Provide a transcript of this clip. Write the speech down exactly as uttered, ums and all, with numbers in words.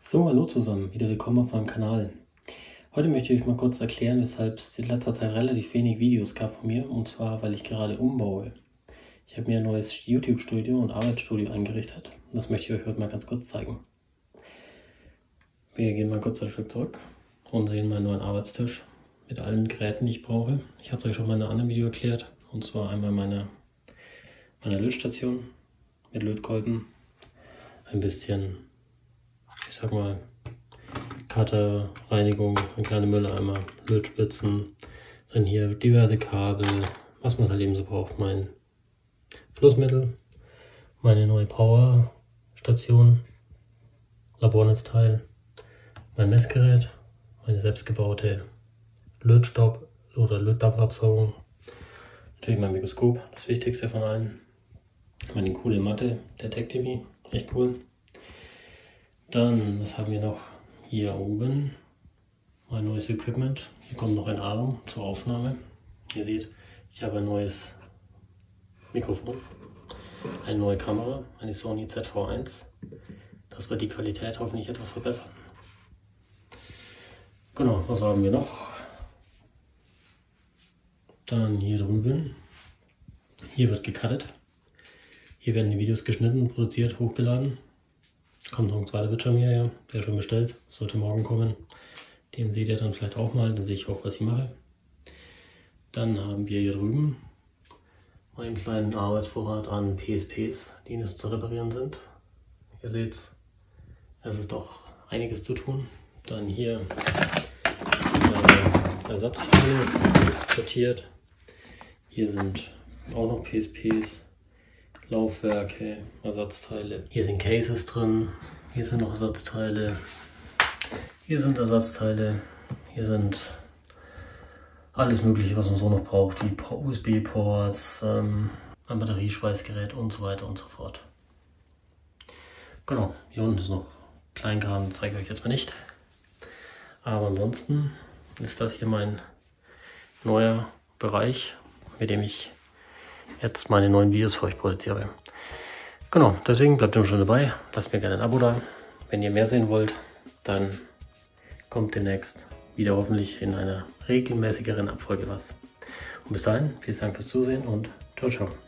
So, hallo zusammen, wieder willkommen auf meinem Kanal. Heute möchte ich euch mal kurz erklären, weshalb es in letzter Zeit relativ wenig Videos gab von mir, und zwar, weil ich gerade umbaue. Ich habe mir ein neues YouTube-Studio und Arbeitsstudio eingerichtet. Das möchte ich euch heute mal ganz kurz zeigen. Wir gehen mal kurz ein Stück zurück und sehen meinen neuen Arbeitstisch mit allen Geräten, die ich brauche. Ich habe es euch schon mal in einem anderen Video erklärt, und zwar einmal meine, meine Lötstation mit Lötkolben, ein bisschen, ich sag mal, Cutter, Reinigung, ein kleiner Mülleimer, Lötspitzen, dann hier diverse Kabel, was man halt eben so braucht. Mein Flussmittel, meine neue Power-Station, Labornetzteil, mein Messgerät, meine selbstgebaute Lötstaub- oder Lötdampfabsaugung, natürlich mein Mikroskop, das wichtigste von allen, meine coole Matte, der Tech-Timmy, echt cool. Dann, was haben wir noch? Hier oben mein neues Equipment. Hier kommt noch ein Arm zur Aufnahme. Ihr seht, ich habe ein neues Mikrofon, eine neue Kamera, eine Sony Z V eins. Das wird die Qualität hoffentlich etwas verbessern. Genau, was haben wir noch? Dann hier drüben. Hier wird gecuttet. Hier werden die Videos geschnitten, produziert, hochgeladen. Kommt noch ein zweiter Bildschirm hierher, der ist schon bestellt, sollte morgen kommen. Den seht ihr dann vielleicht auch mal, dann sehe ich auch, was ich mache. Dann haben wir hier drüben meinen kleinen Arbeitsvorrat an P S Ps, die nicht zu reparieren sind. Ihr seht, es ist doch einiges zu tun. Dann hier äh, Ersatzteile sortiert. Hier sind auch noch P S Ps. Laufwerke, Ersatzteile. Hier sind Cases drin, hier sind noch Ersatzteile, hier sind Ersatzteile, hier sind alles mögliche, was man so noch braucht, wie U S B-Ports, ähm, ein Batterieschweißgerät und so weiter und so fort. Genau, hier unten ist noch Kleinkram, zeige ich euch jetzt mal nicht. Aber ansonsten ist das hier mein neuer Bereich, mit dem ich jetzt meine neuen Videos für euch produziere. Genau, deswegen bleibt immer schon dabei. Lasst mir gerne ein Abo da. Wenn ihr mehr sehen wollt, dann kommt demnächst wieder hoffentlich in einer regelmäßigeren Abfolge was. Und bis dahin, vielen Dank fürs Zusehen und ciao, ciao.